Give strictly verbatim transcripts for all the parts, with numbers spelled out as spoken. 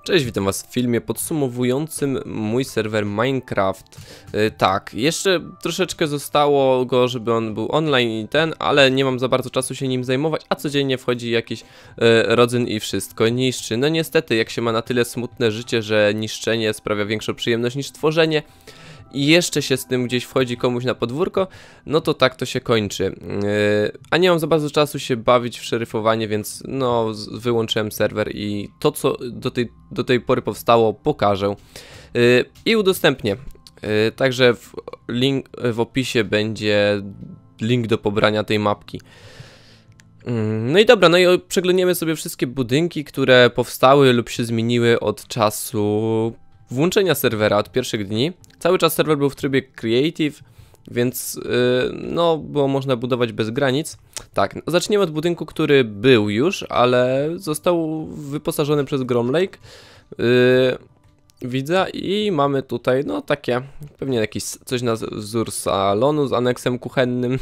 Cześć, witam was w filmie podsumowującym mój serwer Minecraft. Yy, tak, jeszcze troszeczkę zostało go, żeby on był online i ten, ale nie mam za bardzo czasu się nim zajmować, a codziennie wchodzi jakiś yy, rodzyn i wszystko niszczy. No niestety, jak się ma na tyle smutne życie, że niszczenie sprawia większą przyjemność niż tworzenie, i jeszcze się z tym gdzieś wchodzi komuś na podwórko, no to tak to się kończy. Yy, a nie mam za bardzo czasu się bawić w szeryfowanie, więc no wyłączyłem serwer i to, co do tej, do tej pory powstało, pokażę yy, i udostępnię. Yy, także w, link, w opisie będzie link do pobrania tej mapki. Yy, no i dobra, no i przeglądniemy sobie wszystkie budynki, które powstały lub się zmieniły od czasu włączenia serwera, od pierwszych dni. Cały czas serwer był w trybie Creative, więc yy, no było można budować bez granic. Tak, zaczniemy od budynku, który był już, ale został wyposażony przez Gromlake. Yy, widzę i mamy tutaj no takie, pewnie jakiś coś na wzór salonu z aneksem kuchennym.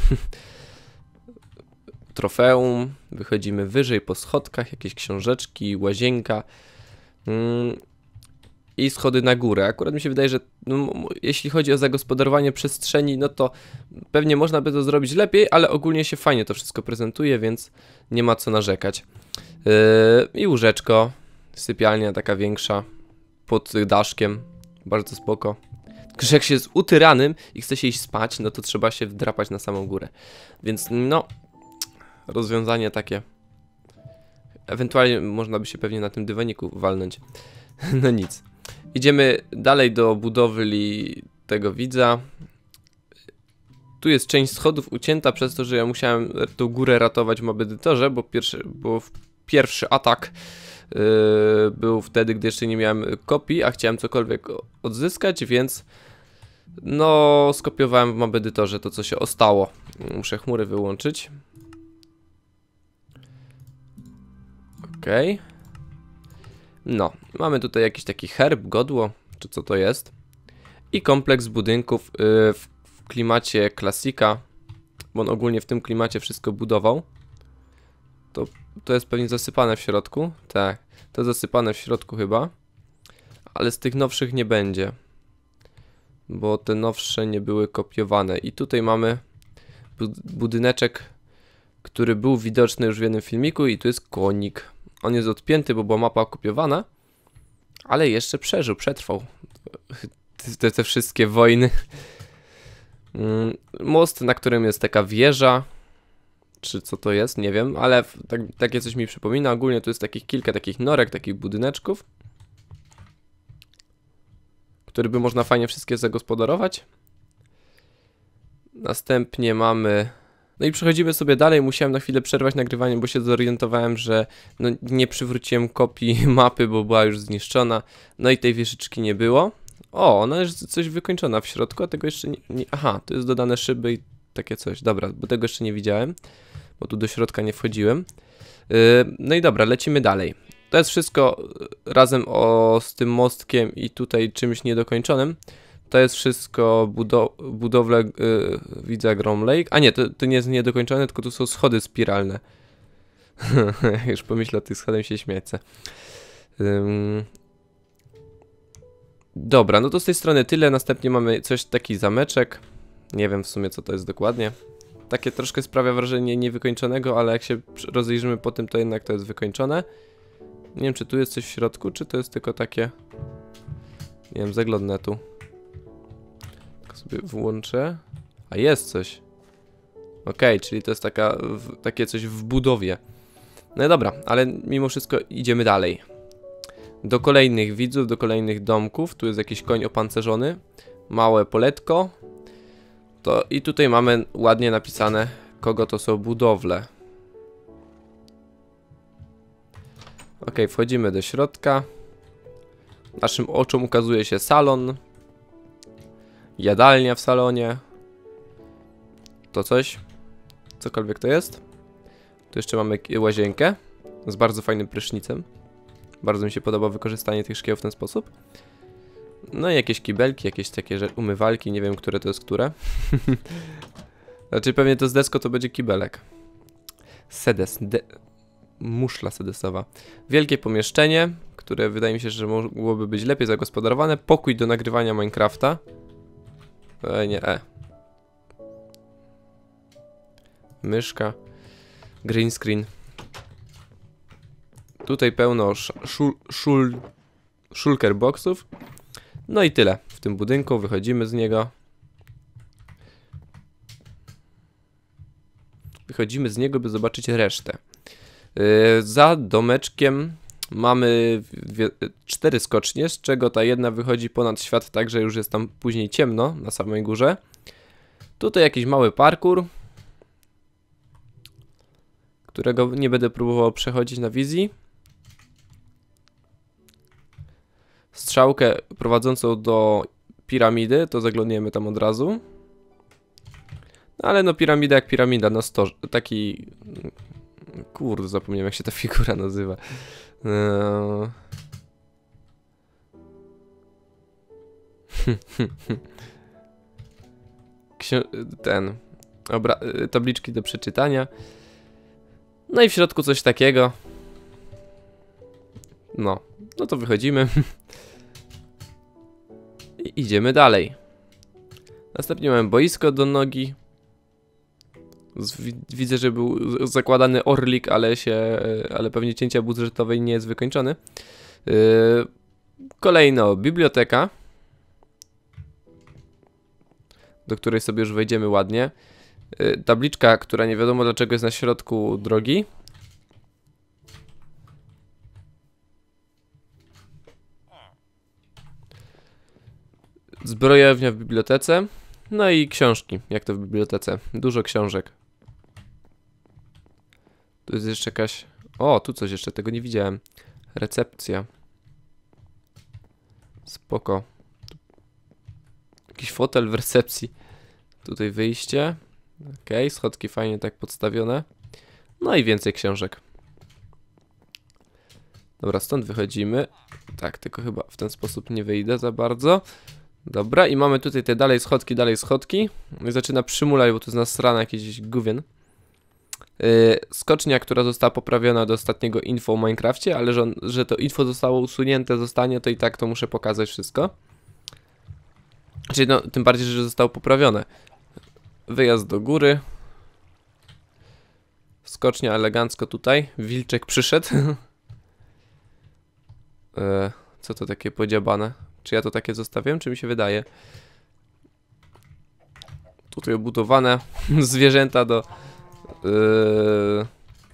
Trofeum, wychodzimy wyżej po schodkach, jakieś książeczki, łazienka. Yy. I schody na górę. Akurat mi się wydaje, że no, jeśli chodzi o zagospodarowanie przestrzeni, no to pewnie można by to zrobić lepiej, ale ogólnie się fajnie to wszystko prezentuje, więc nie ma co narzekać. Yy, I łóżeczko, sypialnia taka większa, pod daszkiem, bardzo spoko. Tylko że jak się jest utyranym i chce się iść spać, no to trzeba się wdrapać na samą górę. Więc no, rozwiązanie takie. Ewentualnie można by się pewnie na tym dywaniku walnąć. No nic. Idziemy dalej do budowli tego widza. Tu jest część schodów ucięta przez to, że ja musiałem tą górę ratować w mobedytorze, bo pierwszy, bo pierwszy atak yy, był wtedy, gdy jeszcze nie miałem kopii, a chciałem cokolwiek odzyskać, więc no skopiowałem w mobedytorze to, co się ostało. Muszę chmury wyłączyć. Okej. Okay. No, mamy tutaj jakiś taki herb, godło, czy co to jest. I kompleks budynków yy, w, w klimacie klasika, bo on ogólnie w tym klimacie wszystko budował. To, to jest pewnie zasypane w środku. Tak, to jest zasypane w środku chyba. Ale z tych nowszych nie będzie, bo te nowsze nie były kopiowane. I tutaj mamy budyneczek, który był widoczny już w jednym filmiku i tu jest konik. On jest odpięty, bo była mapa kopiowana, ale jeszcze przeżył, przetrwał te, te wszystkie wojny. Most, na którym jest taka wieża, czy co to jest, nie wiem, ale tak, takie coś mi przypomina. Ogólnie tu jest takich kilka takich norek, takich budyneczków, które by można fajnie wszystkie zagospodarować. Następnie mamy... No i przechodzimy sobie dalej, musiałem na chwilę przerwać nagrywanie, bo się zorientowałem, że no nie przywróciłem kopii mapy, bo była już zniszczona. No i tej wieżyczki nie było. O, ona jest coś wykończona w środku, a tego jeszcze nie... nie aha, tu jest dodane szyby i takie coś. Dobra, bo tego jeszcze nie widziałem, bo tu do środka nie wchodziłem. Yy, no i dobra, lecimy dalej. To jest wszystko razem o, z tym mostkiem i tutaj czymś niedokończonym. To jest wszystko budo budowle yy, widza Gromlake. A nie, to, to nie jest niedokończone, tylko tu są schody spiralne. Już pomyślę o tych schodach, się śmiecę. Ym... Dobra, no to z tej strony tyle. Następnie mamy coś, taki zameczek. Nie wiem w sumie, co to jest dokładnie. Takie troszkę sprawia wrażenie niewykończonego, ale jak się rozejrzymy po tym, to jednak to jest wykończone. Nie wiem, czy tu jest coś w środku, czy to jest tylko takie... Nie wiem, zaglądnę tu. Sobie włączę. A jest coś. Okej, okay, czyli to jest taka, w, takie coś w budowie. No dobra, ale mimo wszystko idziemy dalej. Do kolejnych widzów, do kolejnych domków. Tu jest jakiś koń opancerzony. Małe poletko. To i tutaj mamy ładnie napisane, kogo to są budowle. Ok, wchodzimy do środka. Naszym oczom ukazuje się salon. Jadalnia w salonie. To coś. Cokolwiek to jest. Tu jeszcze mamy łazienkę z bardzo fajnym prysznicem. Bardzo mi się podoba wykorzystanie tych szkieł w ten sposób. No i jakieś kibelki, jakieś takie umywalki. Nie wiem, które to jest które. Znaczy pewnie to z desko to będzie kibelek. Sedes. De muszla sedesowa. Wielkie pomieszczenie, które wydaje mi się, że mogłoby być lepiej zagospodarowane. Pokój do nagrywania Minecrafta. E, nie, e. Myszka. Green screen. Tutaj pełno szul, szul, shulker boxów. No i tyle w tym budynku. Wychodzimy z niego. Wychodzimy z niego, by zobaczyć resztę. Yy, za domeczkiem mamy cztery skocznie, z czego ta jedna wychodzi ponad świat, tak że już jest tam później ciemno na samej górze. Tutaj jakiś mały parkour, którego nie będę próbował przechodzić na wizji. Strzałkę prowadzącą do piramidy, to zaglądniemy tam od razu. No ale no piramida jak piramida, no sto, taki... Kurde, zapomniałem jak się ta figura nazywa. No... Ksi ten... Obra tabliczki do przeczytania. No i w środku coś takiego. No, no to wychodzimy. I idziemy dalej. Następnie mamy boisko do nogi. Widzę, że był zakładany orlik, ale się, ale pewnie cięcia budżetowej nie jest wykończony. Yy, kolejno biblioteka, do której sobie już wejdziemy ładnie. Yy, tabliczka, która nie wiadomo dlaczego jest na środku drogi. Zbrojownia w bibliotece. No i książki, jak to w bibliotece. Dużo książek. Tu jest jeszcze jakaś... O, tu coś jeszcze, tego nie widziałem. Recepcja. Spoko. Jakiś fotel w recepcji. Tutaj wyjście. Okej, schodki fajnie tak podstawione. No i więcej książek. Dobra, stąd wychodzimy. Tak, tylko chyba w ten sposób nie wyjdę za bardzo. Dobra, i mamy tutaj te dalej schodki, dalej schodki. I zaczyna przymulać, bo tu jest nasrana jakiś gówien. Yy, skocznia, która została poprawiona do ostatniego info o Minecrafcie, ale że, on, że to info zostało usunięte, zostanie, to i tak to muszę pokazać wszystko. Czyli no, tym bardziej, że zostało poprawione. Wyjazd do góry. Skocznia elegancko tutaj. Wilczek przyszedł. yy, co to takie podziabane? Czy ja to takie zostawiam, czy mi się wydaje? Tutaj obudowane zwierzęta do... Yy,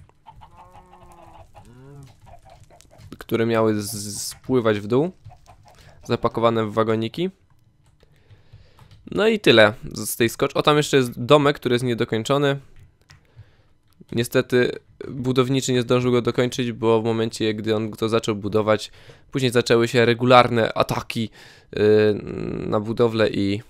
które miały spływać w dół. Zapakowane w wagoniki. No i tyle z tej skocz. O, tam jeszcze jest domek, który jest niedokończony. Niestety budowniczy nie zdążył go dokończyć, bo w momencie, gdy on to zaczął budować, później zaczęły się regularne ataki yy, na budowlę i,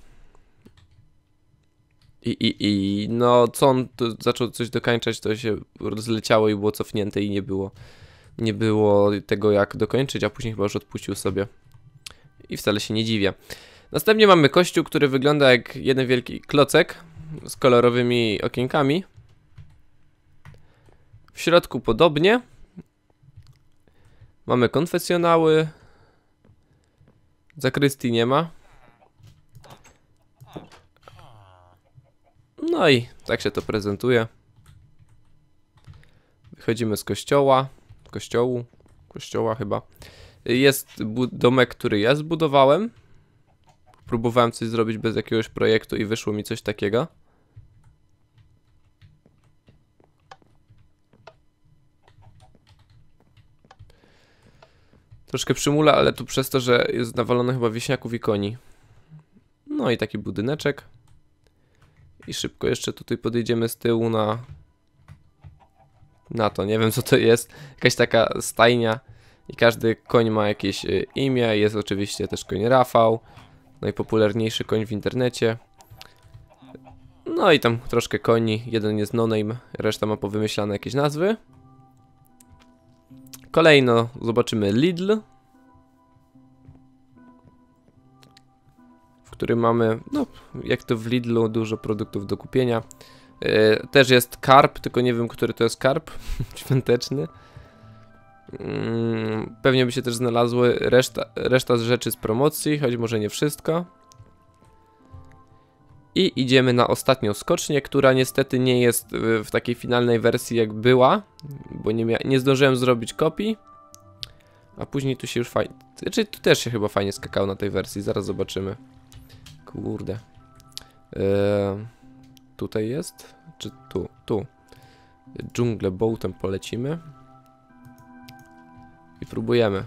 i, i, i no co on zaczął coś dokończać, to się rozleciało i było cofnięte i nie było, nie było tego jak dokończyć, a później chyba już odpuścił sobie. I wcale się nie dziwię. Następnie mamy kościół, który wygląda jak jeden wielki klocek z kolorowymi okienkami. W środku podobnie. Mamy konfesjonały. Zakrystii nie ma. No i tak się to prezentuje. Wychodzimy z kościoła. Kościołu. Kościoła chyba. Jest domek, który ja zbudowałem. Próbowałem coś zrobić bez jakiegoś projektu i wyszło mi coś takiego. Troszkę przymula, ale tu przez to, że jest nawalone chyba wieśniaków i koni. No i taki budyneczek. I szybko jeszcze tutaj podejdziemy z tyłu na... Na to, nie wiem co to jest. Jakaś taka stajnia. I każdy koń ma jakieś imię. Jest oczywiście też koń Rafał. Najpopularniejszy koń w internecie. No i tam troszkę koni. Jeden jest no-name, reszta ma powymyślane jakieś nazwy. Kolejno zobaczymy Lidl, w którym mamy, no jak to w Lidlu, dużo produktów do kupienia. Yy, też jest karp, tylko nie wiem, który to jest karp świąteczny. Mm, pewnie by się też znalazły reszta, reszta z rzeczy z promocji, choć może nie wszystko. I idziemy na ostatnią skocznię, która niestety nie jest w takiej finalnej wersji jak była, bo nie, nie zdążyłem zrobić kopii. A później tu się już fajnie... Znaczy tu też się chyba fajnie skakało na tej wersji, zaraz zobaczymy. Kurde. Eee, tutaj jest? Czy tu? Tu. Dżunglę boatem polecimy. I próbujemy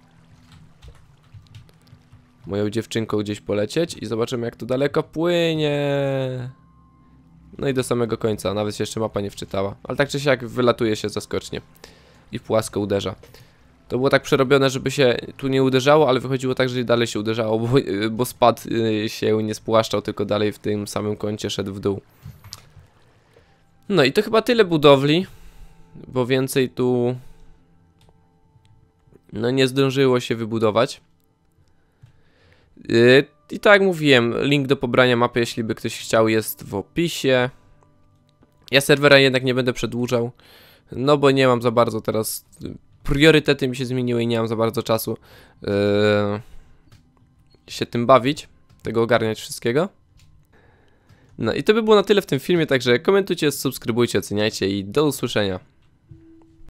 moją dziewczynką gdzieś polecieć i zobaczymy, jak to daleko płynie. No i do samego końca, nawet się jeszcze mapa nie wczytała. Ale tak czy siak wylatuje się zaskocznie i płasko uderza. To było tak przerobione, żeby się tu nie uderzało, ale wychodziło tak, że dalej się uderzało, bo, bo spad się nie spłaszczał, tylko dalej w tym samym kącie szedł w dół. No i to chyba tyle budowli, bo więcej tu no nie zdążyło się wybudować. I tak jak mówiłem, link do pobrania mapy, jeśli by ktoś chciał, jest w opisie. Ja serwera jednak nie będę przedłużał, no bo nie mam za bardzo teraz... Priorytety mi się zmieniły i nie mam za bardzo czasu yy, się tym bawić, tego ogarniać wszystkiego. No i to by było na tyle w tym filmie, także komentujcie, subskrybujcie, oceniajcie i do usłyszenia.